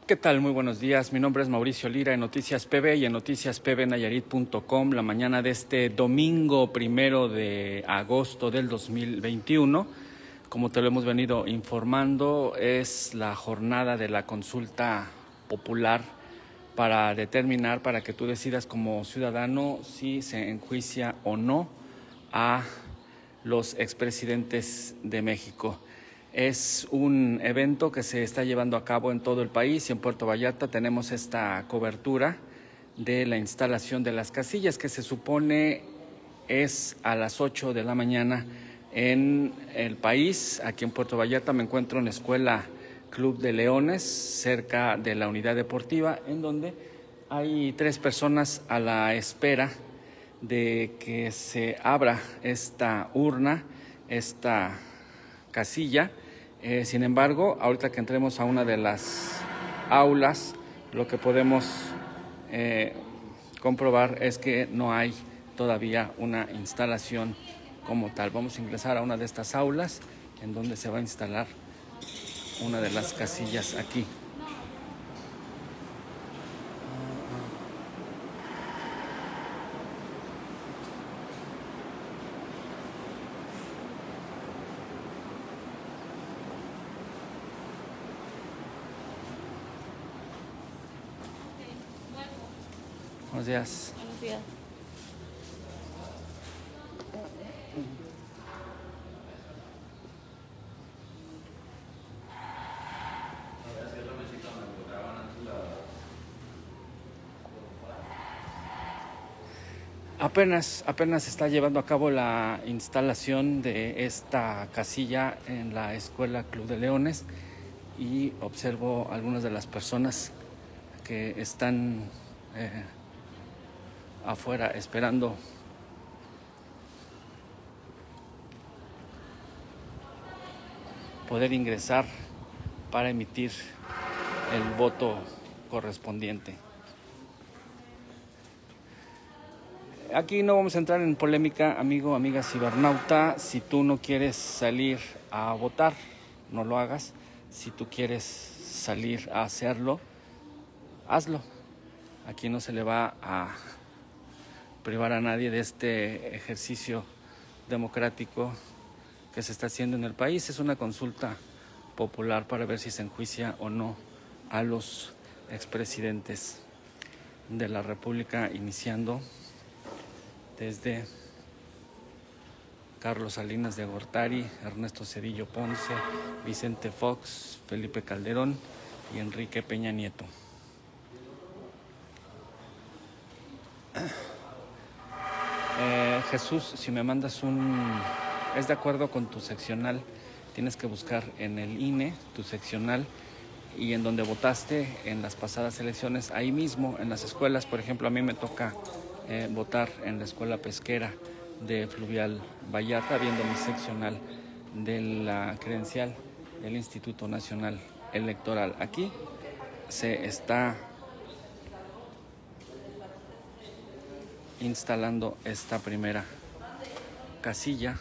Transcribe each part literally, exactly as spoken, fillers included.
¿Qué tal? Muy buenos días. Mi nombre es Mauricio Lira en Noticias P B y en noticias p b nayarit punto com. La mañana de este domingo primero de agosto del dos mil veintiuno, como te lo hemos venido informando, es la jornada de la consulta popular para determinar, para que tú decidas como ciudadano si se enjuicia o no a los expresidentes de México. Es un evento que se está llevando a cabo en todo el país y en Puerto Vallarta tenemos esta cobertura de la instalación de las casillas, que se supone es a las ocho de la mañana en el país. Aquí en Puerto Vallarta me encuentro en la Escuela Club de Leones, cerca de la unidad deportiva, en donde hay tres personas a la espera de que se abra esta urna, esta casilla. Eh, sin embargo, ahorita que entremos a una de las aulas, lo que podemos eh, comprobar es que no hay todavía una instalación como tal. Vamos a ingresar a una de estas aulas en donde se va a instalar una de las casillas aquí. Buenos días. Buenos días. Apenas, apenas se está llevando a cabo la instalación de esta casilla en la Escuela Club de Leones y observo algunas de las personas que están eh, afuera esperando poder ingresar para emitir el voto correspondiente. Aquí no vamos a entrar en polémica, amigo, amiga cibernauta. Si tú no quieres salir a votar, no lo hagas. Si tú quieres salir a hacerlo, hazlo. Aquí no se le va a privar a nadie de este ejercicio democrático que se está haciendo en el país. Es una consulta popular para ver si se enjuicia o no a los expresidentes de la República, iniciando desde Carlos Salinas de Gortari, Ernesto Zedillo Ponce, Vicente Fox, Felipe Calderón y Enrique Peña Nieto. Eh, Jesús, si me mandas un... es de acuerdo con tu seccional, tienes que buscar en el I N E tu seccional y en donde votaste en las pasadas elecciones, ahí mismo en las escuelas. Por ejemplo, a mí me toca eh, votar en la escuela pesquera de Fluvial Vallarta, viendo mi seccional de la credencial del Instituto Nacional Electoral. Aquí se está instalando esta primera casilla.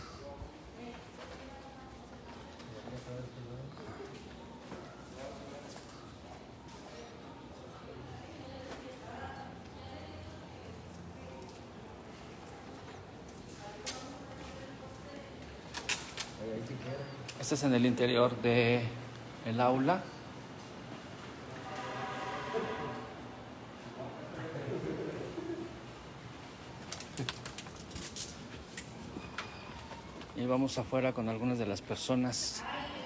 Este es en el interior de el aula. Y vamos afuera con algunas de las personas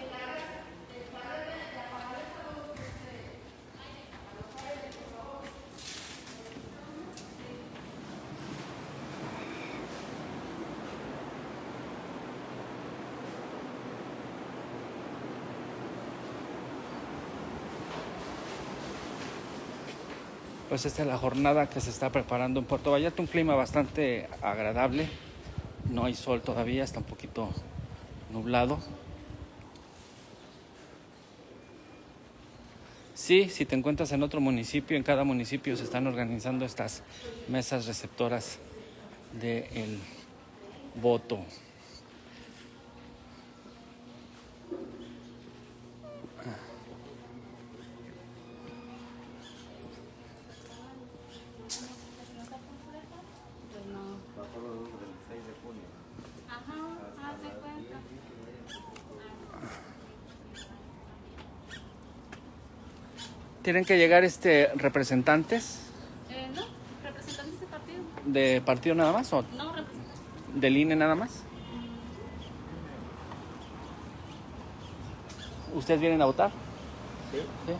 pues esta es la jornada que se está preparando en Puerto Vallarta. Un clima bastante agradable. No hay sol todavía, está un poquito nublado. Sí, si te encuentras en otro municipio, en cada municipio se están organizando estas mesas receptoras del voto. Tienen que llegar este representantes. Eh, no, representantes de partido. ¿De partido nada más o No, representantes. del I N E nada más? ¿Ustedes vienen a votar? Sí. Sí.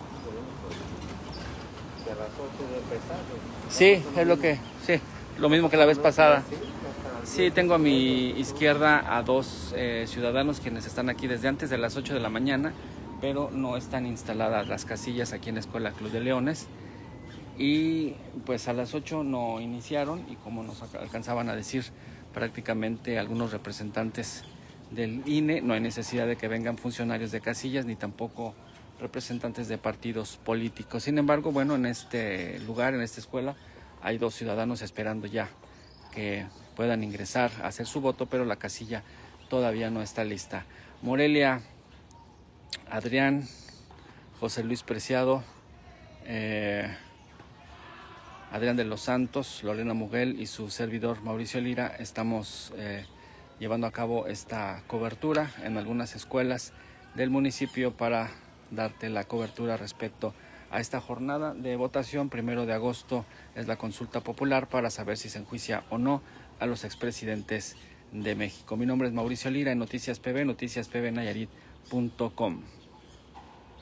De las ocho de empezar. Sí, es lo que, sí, lo mismo que la vez pasada. Sí, tengo a mi izquierda a dos eh, ciudadanos quienes están aquí desde antes de las ocho de la mañana, pero no están instaladas las casillas aquí en la Escuela Club de Leones. Y pues a las ocho no iniciaron y como nos alcanzaban a decir prácticamente algunos representantes del I N E, no hay necesidad de que vengan funcionarios de casillas ni tampoco representantes de partidos políticos. Sin embargo, bueno, en este lugar, en esta escuela, hay dos ciudadanos esperando ya que puedan ingresar a hacer su voto, pero la casilla todavía no está lista. Morelia, Adrián, José Luis Preciado, eh, Adrián de los Santos, Lorena Muguel y su servidor Mauricio Lira estamos eh, llevando a cabo esta cobertura en algunas escuelas del municipio para darte la cobertura respecto a esta jornada de votación. Primero de agosto es la consulta popular para saber si se enjuicia o no a los expresidentes de México. Mi nombre es Mauricio Lira en Noticias P B, noticias p b nayarit punto com.